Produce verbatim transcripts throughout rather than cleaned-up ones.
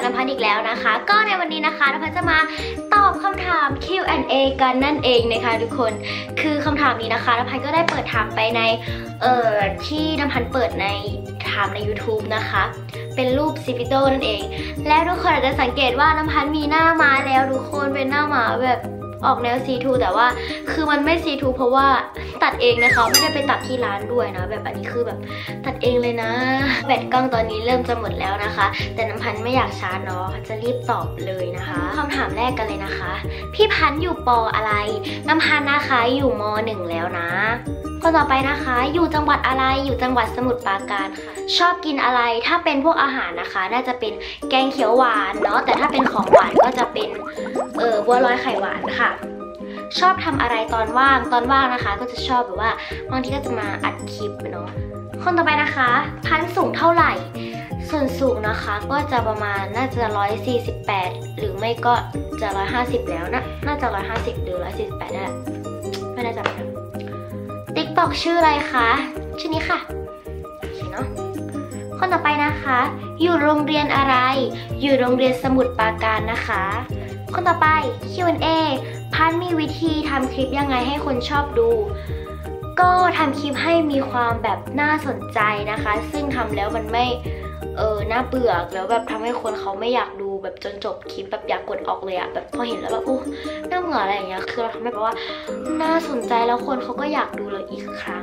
น้ำพันธ์อีกแล้วนะคะก็ในวันนี้นะคะน้ำพันธ์จะมาตอบคำถาม คิว แอนด์ เอ กันนั่นเองนะคะทุกคนคือคำถามนี้นะคะน้ำพันธ์ก็ได้เปิดถามไปในเอ่อที่น้ำพันธ์เปิดในถามใน ยูทูบ นะคะเป็นรูปซิปิโตนั่นเองและทุกคนอาจจะสังเกตว่าน้ำพันธ์มีหน้าม้าแล้วทุกคนเป็นหน้าม้าแบบออกแนว ซี ทู แต่ว่าคือมันไม่ ซี ทู เพราะว่าตัดเองนะคะไม่ได้ไปตัดที่ร้านด้วยนะแบบอันนี้คือแบบตัดเองเลยนะแบตกล้องตอนนี้เริ่มจะหมดแล้วนะคะแต่น้ำพันธ์ไม่อยากช้าเนาะจะรีบตอบเลยนะคะคำถามแรกกันเลยนะคะพี่พันธ์อยู่ป.อะไรน้ำพันธ์นะคะอยู่ม.หนึ่งแล้วนะคนต่อไปนะคะอยู่จังหวัดอะไรอยู่จังหวัดสมุทรปราการค่ะชอบกินอะไรถ้าเป็นพวกอาหารนะคะน่าจะเป็นแกงเขียวหวานเนาะแต่ถ้าเป็นของหวานก็จะเป็นเออบัวลอยไข่หวานค่ะชอบทำอะไรตอนว่างตอนว่างนะคะก็จะชอบแบบว่าบางทีก็จะมาอัดคลิปเนาะคนต่อไปนะคะพันสูงเท่าไหร่ส่วนสูงนะคะก็จะประมาณน่าจะหนึ่งร้อยสี่สิบแปดหรือไม่ก็จะหนึ่งร้อยห้าสิบแล้วนะน่าจะหนึ่งร้อยห้าสิบหรือหนึ่งร้อยสี่สิบแปดได้ไม่แน่ใจนะติ๊กต็อกชื่ออะไรคะชื่อนี้ค่ะโอเคเนาะคนต่อไปนะคะอยู่โรงเรียนอะไรอยู่โรงเรียนสมุทรปราการนะคะคนต่อไป คิว แอนด์ เอ พันมีวิธีทำคลิปยังไงให้คนชอบดูก็ทำคลิปให้มีความแบบน่าสนใจนะคะซึ่งทำแล้วมันไม่เออน่าเบื่อแล้วแบบทำให้คนเขาไม่อยากดูแบบจนจบคลิปแบบอยากกดออกเลยอะแบบพอเห็นแล้วแบบโอ้น่าเบื่ออะไรอย่างเงี้ยคือเราทำให้แบบว่าน่าสนใจแล้วคนเขาก็อยากดูเราอีกครั้ง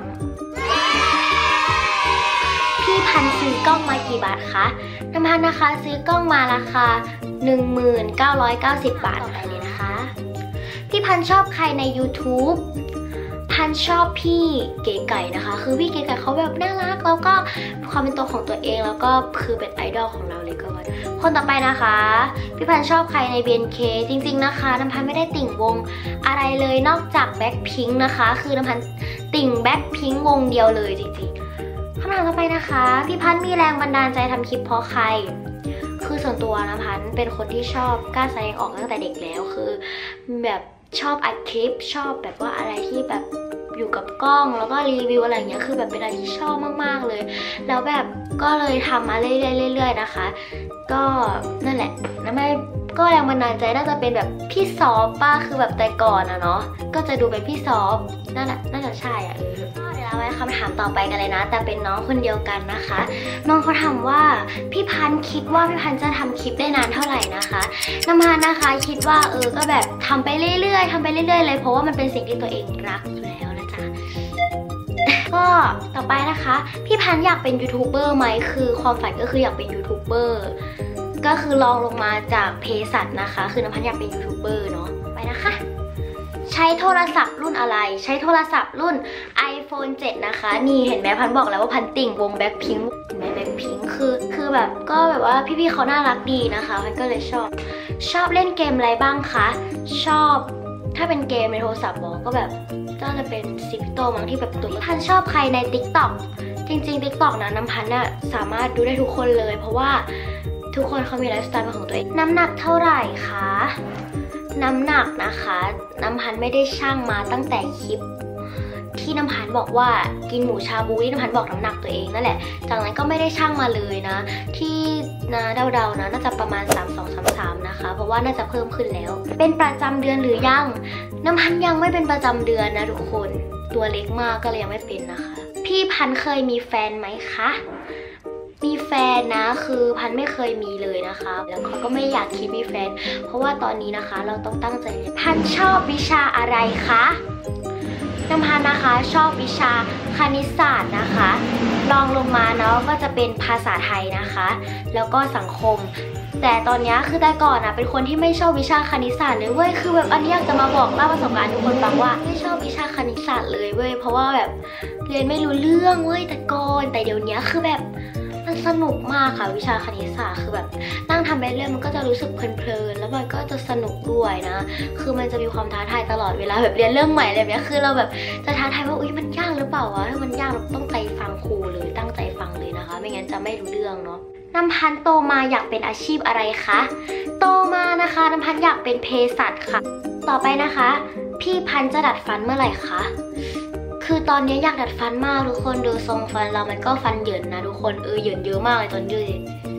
พี่พันซื้อกล้องมากี่บาทคะน้ำพันนะคะซื้อกล้องมาราคา หนึ่งหมื่นเก้าร้อยเก้าสิบ บาทไปเลยนะคะพี่พันชอบใครใน ยูทูบ พันชอบพี่เก๋ไก่นะคะคือพี่เก๋ไก่เขาแบบน่ารักแล้วก็ความเป็นตัวของตัวเองแล้วก็คือเป็นไอดอลของเราเลยก็ว่าคนต่อไปนะคะพี่พันชอบใครใน บี เอ็น เค จริงๆนะคะน้ำพันไม่ได้ติ่งวงอะไรเลยนอกจากแบ็คพิงค์นะคะคือน้ำพันติ่งแบ็คพิงค์วงเดียวเลยจริงๆคำถามต่อไปนะคะพี่พันมีแรงบันดาลใจทำคลิปเพราะใครคือส่วนตัวนะพันเป็นคนที่ชอบกล้าแสดงออกตั้งแต่เด็กแล้วคือแบบชอบอัดคลิปชอบแบบว่าอะไรที่แบบอยู่กับกล้องแล้วก็รีวิวอะไรอย่างเงี้ยคือแบบเป็นอะไรที่ชอบมากๆเลยแล้วแบบก็เลยทำมาเรื่อยๆๆนะคะก็นั่นแหละนะไม่ก็แรงบันดาลใจน่าจะเป็นแบบพี่ซอฟป้าคือแบบแต่ก่อนอะเนาะก็จะดูเป็นพี่ซอฟนั่นแหละน่าจะใช่อะเดี๋ยวเราไปคำถามต่อไปกันเลยนะแต่เป็นน้องคนเดียวกันนะคะน้องเขาถามว่าพี่พันธ์คิดว่าพี่พันธ์จะทำคลิปได้นานเท่าไหร่นะคะน้ำพันธ์นะคะคิดว่าเออก็แบบทำไปเรื่อยๆทำไปเรื่อยๆเลยเพราะว่ามันเป็นสิ่งที่ตัวเองรักอยู่แล้วนะจ๊ะก็ต่อไปนะคะพี่พันธ์อยากเป็นยูทูบเบอร์ไหมคือความฝันก็คืออยากเป็นยูทูบเบอร์ก็คือลองลงมาจากเภสัชนะคะคือน้ำพันธ์อยากเป็นยูทูบเบอร์เนาะไปนะคะใช้โทรศัพท์รุ่นอะไรใช้โทรศัพท์รุ่น ไอโฟน เซเว่น นะคะนี่เห็นไหมพันบอกแล้วว่าพันติ่งวงแบ็คพิงค์เห็นไหมแบ็คพิงค์คือคือแบบก็แบบว่าพี่ๆเขาน่ารักดีนะคะพันก็เลยชอบชอบเล่นเกมอะไรบ้างคะชอบถ้าเป็นเกมในโทรศัพท์บอกก็แบบก็จะเป็นซิปิโตมั้งที่แบบตัวพันชอบใครใน ติ๊กต็อก จริงๆ ติ๊กต็อก นะน้ำพันน่ะสามารถดูได้ทุกคนเลยเพราะว่าทุกคนเขามีไลฟ์สไตล์เป็นของตัวเองน้ำหนักเท่าไหร่คะน้ำหนักนะคะน้ำพันไม่ได้ชั่งมาตั้งแต่คลิปที่น้ำพันบอกว่ากินหมูชาบูที่น้ำพันบอกน้ำหนักตัวเองนั่นแหละจากนั้นก็ไม่ได้ชั่งมาเลยนะที่นะเดาๆนะน่าจะประมาณสามสองสามสามนะคะเพราะว่าน่าจะเพิ่มขึ้นแล้วเป็นประจำเดือนหรือยังน้ำพันยังไม่เป็นประจำเดือนนะทุกคนตัวเล็กมากก็เลยยังไม่เป็นนะคะพี่พันเคยมีแฟนไหมคะมีแฟนนะคือพันไม่เคยมีเลยนะคะแล้วเขาก็ไม่อยากคิดมีแฟนเพราะว่าตอนนี้นะคะเราต้องตั้งใจเรียนพันชอบวิชาอะไรคะน้ำพันนะคะชอบวิชาคณิตศาสตร์นะคะลองลงมาเนาะก็จะเป็นภาษาไทยนะคะแล้วก็สังคมแต่ตอนนี้คือแต่ก่อนนะเป็นคนที่ไม่ชอบวิชาคณิตศาสตร์เลยเว้ยคือแบบอันนี้อยากจะมาบอกเล่าประสบการณ์ทุกคนฟังว่าไม่ชอบวิชาคณิตศาสตร์เลยเว้ยเพราะว่าแบบเรียนไม่รู้เรื่องเว้ยแต่ก่อนแต่เดี๋ยวนี้คือแบบมันสนุกมากค่ะวิชาคณิตศาสตร์คือแบบนั่งทำไปเรื่อยมันก็จะรู้สึกเพลินๆแล้วมันก็จะสนุกด้วยนะคือมันจะมีความท้าทายตลอดเวลาแบบเรียนเรื่องใหม่อะไรแบบนี้คือเราแบบจะท้าทายว่าอุ้ยมันยากหรือเปล่าวะถ้ามันยากเราต้องใจฟังครูเลยตั้งใจฟังเลยนะคะไม่งั้นจะไม่รู้เรื่องเนาะน้ำพันโตมาอยากเป็นอาชีพอะไรคะโตมานะคะน้ำพันอยากเป็นเภสัชค่ะต่อไปนะคะพี่พันจะดัดฟันเมื่อไหร่คะคือตอนนี้อยากดัดฟันมากทุกคนดูทรงฟันเรามันก็ฟันเหยินนะทุกคนเออเหยินเยอะมากเลยตอนยืดเห็นป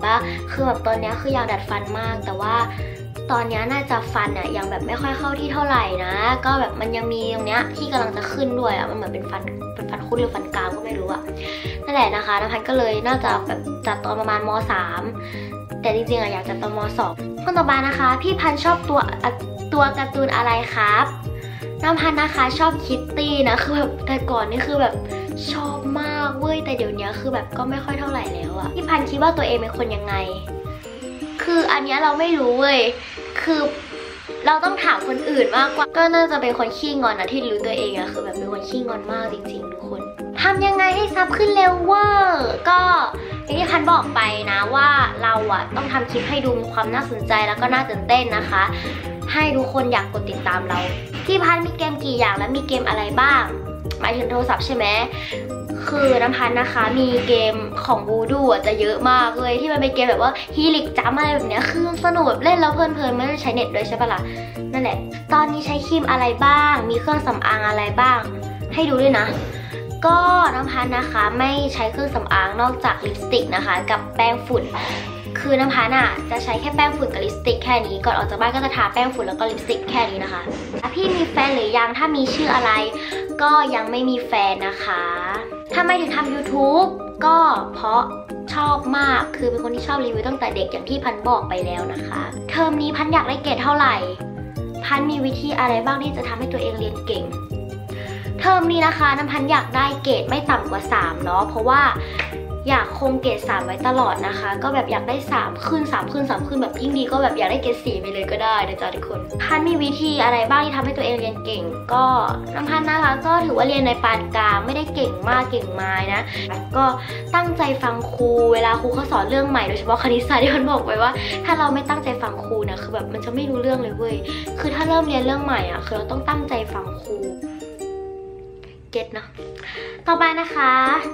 ปะคือแบบตอนนี้คืออยากดัดฟันมากแต่ว่าตอนนี้น่าจะฟันอะยังแบบไม่ค่อยเข้าที่เท่าไหร่นะก็แบบมันยังมีตรงเนี้ยที่กำลังจะขึ้นด้วยอะมันเหมือนเป็นฟันเป็นฟันคุดหรือฟันกรามก็ไม่รู้อะนั่นแหละนะคะน้ำพันก็เลยน่าจะแบบจัดตอนประมาณม.สาม แต่จริงๆอะอยากจัดตอนม.สอง คนต่อมานะคะพี่พันชอบตัวตัวการ์ตูนอะไรครับน้ำพันนะคะชอบคิตตี้นะคือแบบแต่ก่อนนี่คือแบบชอบมากเว้ยแต่เดี๋ยวนี้คือแบบก็ไม่ค่อยเท่าไหร่แล้วอะพี่พันคิดว่าตัวเองเป็นคนยังไงคืออันนี้เราไม่รู้เว้ยคือเราต้องถามคนอื่นมากกว่าก็น่าจะเป็นคนขี้งอนนะที่รู้ตัวเองอะคือแบบเป็นคนขี้งอนมากจริงๆทุกคนทำยังไงให้ซับขึ้นเร็วเวอร์ก็อย่างที่พันบอกไปนะว่าเราอะต้องทำคลิปให้ดูมีความน่าสนใจแล้วก็น่าตื่นเต้นนะคะให้ทุกคนอยากกดติดตามเราที่พันมีเกมกี่อย่างและมีเกมอะไรบ้างหมายถึงโทรศัพท์ใช่ไหมคือน้ำพันนะคะมีเกมของบูดูอ่ะจะเยอะมากเลยที่มันเป็นเกมแบบว่าฮีลิกจัมอะไรแบบเนี้ยคือสนุกแบบเล่นแล้วเพลินๆไม่ได้ใช้เน็ตด้วยใช่ปะล่ะนั่นแหละตอนนี้ใช้ครีมอะไรบ้างมีเครื่องสำอางอะไรบ้างให้ดูด้วยนะก็น้ำพันนะคะไม่ใช้เครื่องสำอางนอกจากลิปสติกนะคะกับแป้งฝุ่นคือน้ำพันอ่ะจะใช้แค่แป้งฝุ่นกับลิปสติกแค่นี้ก่อนออกจากบ้านก็จะทาแป้งฝุ่นแล้วก็ลิปสติกแค่นี้นะคะพี่มีแฟนหรือยังถ้ามีชื่ออะไรก็ยังไม่มีแฟนนะคะทำไมถึงทำ ยูทูบ ก็เพราะชอบมากคือเป็นคนที่ชอบรีวิวตั้งแต่เด็กอย่างที่พันบอกไปแล้วนะคะเทอมนี้พันอยากได้เกรดเท่าไหร่พันมีวิธีอะไรบ้างที่จะทำให้ตัวเองเรียนเก่งเทอมนี้นะคะน้ำพันอยากได้เกรดไม่ต่ำกว่าสามเนาะเพราะว่าอยากคงเกรดสามไว้ตลอดนะคะก็แบบอยากได้สามขึ้นสามขึ้นสามขึ้นแบบยิ่งดีก็แบบอยากได้เกรดสี่ไปเลยก็ได้นะจ๊ะทุกคนพันมีวิธีอะไรบ้างที่ทำให้ตัวเองเรียนเก่งก็น้ำพันนะคะก็ถือว่าเรียนในปานกลางไม่ได้เก่งมากเก่งไม้นะก็ตั้งใจฟังครูเวลาครูเขาสอนเรื่องใหม่โดยเฉพาะคณิตศาสตร์ที่พันบอกไว้ว่าถ้าเราไม่ตั้งใจฟังครูนะคือแบบมันจะไม่รู้เรื่องเลยเว้ยคือถ้าเริ่มเรียนเรื่องใหม่อ่ะคือเราต้องตั้งใจฟังครูเก็ตนะต่อไปนะคะ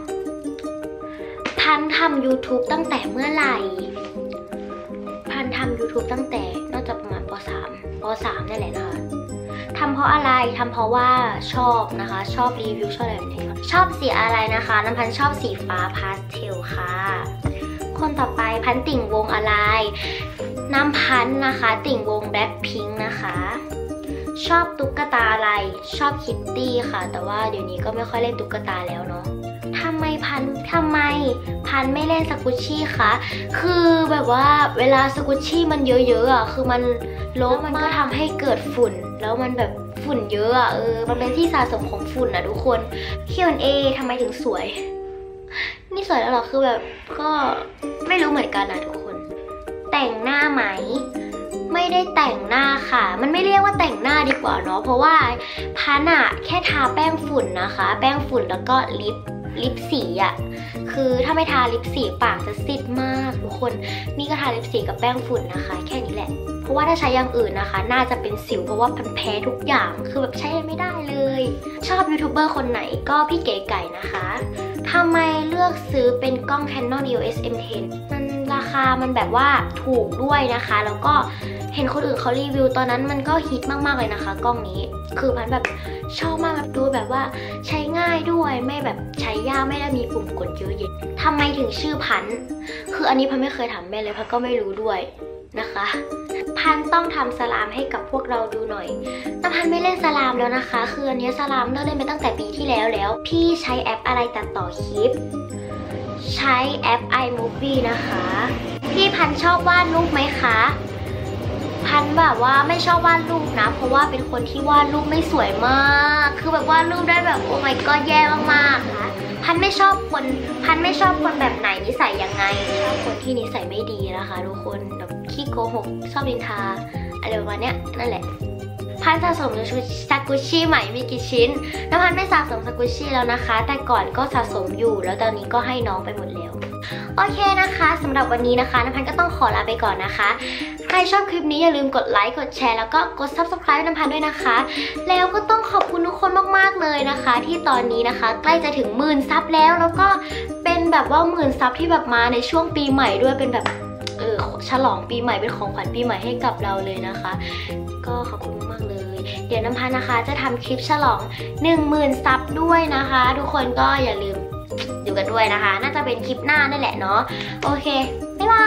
พันทำ ยูทูบ ตั้งแต่เมื่อไหร่พันทำ ยูทูบ ตั้งแต่น่าจะประมาณป.สาม ป.สาม นั่นแหละนะคะทำเพราะอะไรทำเพราะว่าชอบนะคะชอบรีวิวชอบอะไรแบบนี้ชอบสีอะไรนะคะน้ำพันชอบสีฟ้าพาสเทลค่ะคนต่อไปพันติ่งวงอะไรน้ำพันนะคะติ่งวงแบล็คพิงค์นะคะชอบตุ๊กตาอะไรชอบคิตตี้ค่ะแต่ว่าเดี๋ยวนี้ก็ไม่ค่อยเล่นตุ๊กตาแล้วเนาะทำไมพันทำไมพันไม่เล่นสกุชชี่คะคือแบบว่าเวลาสกุชชี่มันเยอะๆอ่ะคือมันลบมันก็ทำให้เกิดฝุ่นแล้วมันแบบฝุ่นเยอะอ่ะเออมันเป็นที่สะสมของฝุ่นนะทุกคน คิว แอนด์ เอ ทำไมถึงสวยนี่สวยแล้วหรอคือแบบก็ไม่รู้เหมือนกันนะทุกคนแต่งหน้าไหมไม่ได้แต่งหน้าค่ะมันไม่เรียกว่าแต่งหน้าดีกว่าเนาะเพราะว่าพันอะแค่ทาแป้งฝุ่นนะคะแป้งฝุ่นแล้วก็ลิปลิปสีอะคือถ้าไม่ทาลิปสีปากจะซีดมากทุกคนนี่ก็ทาลิปสีกับแป้งฝุ่นนะคะแค่นี้แหละเพราะว่าถ้าใช้อย่างอื่นนะคะน่าจะเป็นสิวเพราะว่าพันแพ้ทุกอย่างคือแบบใช้ไม่ได้เลยชอบยูทูบเบอร์คนไหนก็พี่เก๋ไก่นะคะทำไมเลือกซื้อเป็นกล้อง Canon อี โอ เอส เอ็ม เท็น มันราคามันแบบว่าถูกด้วยนะคะแล้วก็เห็นคนอื่นเขารีวิวตอนนั้นมันก็ฮิตมากๆเลยนะคะกล้องนี้คือพันแบบชอบมากแบบดูแบบว่าใช้ง่ายด้วยไม่แบบใช้ยากไม่ได้มีปุ่มกดเยอะแยะทำไมถึงชื่อพันคืออันนี้พันไม่เคยถามแม่เลยพันก็ไม่รู้ด้วยนะคะพันต้องทำสลามให้กับพวกเราดูหน่อยแต่พันไม่เล่นสลามแล้วนะคะคืออันนี้สลามเลิกเล่นไปตั้งแต่ปีที่แล้วแล้วพี่ใช้แอปอะไรตัดต่อคลิปใช้แอป iMovie นะคะพี่พันชอบวาดรูปไหมคะพันแบบว่าไม่ชอบวาดรูปนะเพราะว่าเป็นคนที่วาดรูปไม่สวยมากคือแบบวาดรูปได้แบบโอ้ my god แย่มากๆค่ะพันไม่ชอบคนพันไม่ชอบคนแบบไหนนิสัยยังไงชอบคนที่นิสัยไม่ดีนะคะทุกคนแบบขี้โกหกชอบดินทาอะไรประมาณเนี้ยนั่นแหละพันสะสมชุดสกุชชี่ใหม่มีกี่ชิ้นแล้วพันไม่สะสมสกุชชี่แล้วนะคะแต่ก่อนก็สะสมอยู่แล้วตอนนี้ก็ให้น้องไปหมดแล้วโอเคนะคะสำหรับวันนี้นะคะน้ำพันก็ต้องขอลาไปก่อนนะคะใครชอบคลิปนี้อย่าลืมกดไลค์กดแชร์แล้วก็กด ซับสไครบ์ น้ำพันด้วยนะคะแล้วก็ต้องขอบคุณทุกคนมากๆเลยนะคะที่ตอนนี้นะคะใกล้จะถึงหมื่นซับแล้วแล้วก็เป็นแบบว่าหมื่นซับที่แบบมาในช่วงปีใหม่ด้วยเป็นแบบเออฉลองปีใหม่เป็นของขวัญปีใหม่ให้กับเราเลยนะคะก็ขอบคุณมากๆเลยเดี๋ยวน้ำพันนะคะจะทำคลิปฉลองหนึ่งหมื่นซับด้วยนะคะทุกคนก็อย่าลืมดูกันด้วยนะคะน่าจะเป็นคลิปหน้านั่นแหละเนาะโอเคบ๊ายบาย